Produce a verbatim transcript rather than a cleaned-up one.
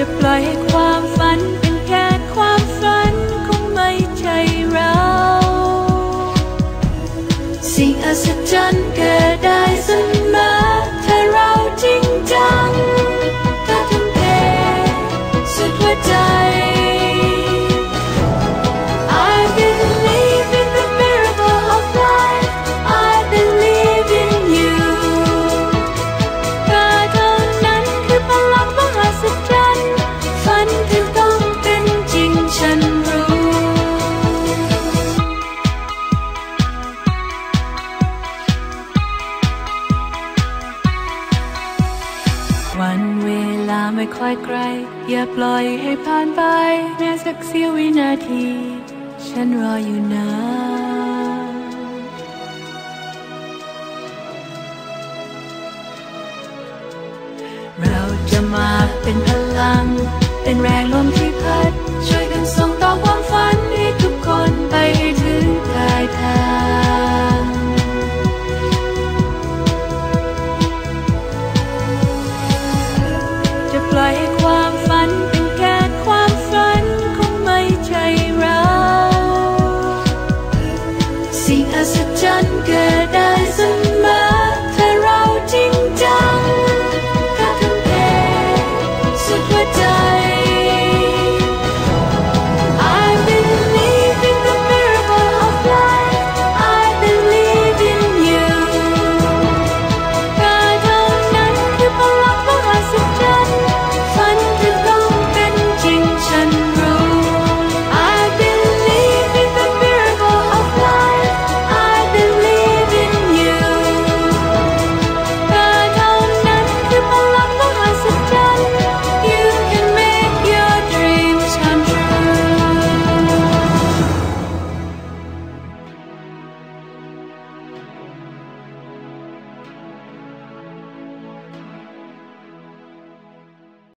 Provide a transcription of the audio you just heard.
ปล่อยให้ความฝันเป็นแค่ความฝันคงไม่ใช่เราสิ่งอัศจรรย์เกิดได้เสมอถ้าเราจริงจังถ้าทุ่มเทสุดหัวใจวันเวลาไม่ค่อยไกลอย่าปล่อยให้ผ่านไปแม้สักเสี้ยววินาทีฉันรออยู่นะเราจะมาเป็นพลังเป็นแรงลมที่พัดช่วยกันส่งต่อความฝันให้ทุกคนไปให้ถึงปลายทางจะปล่อยให้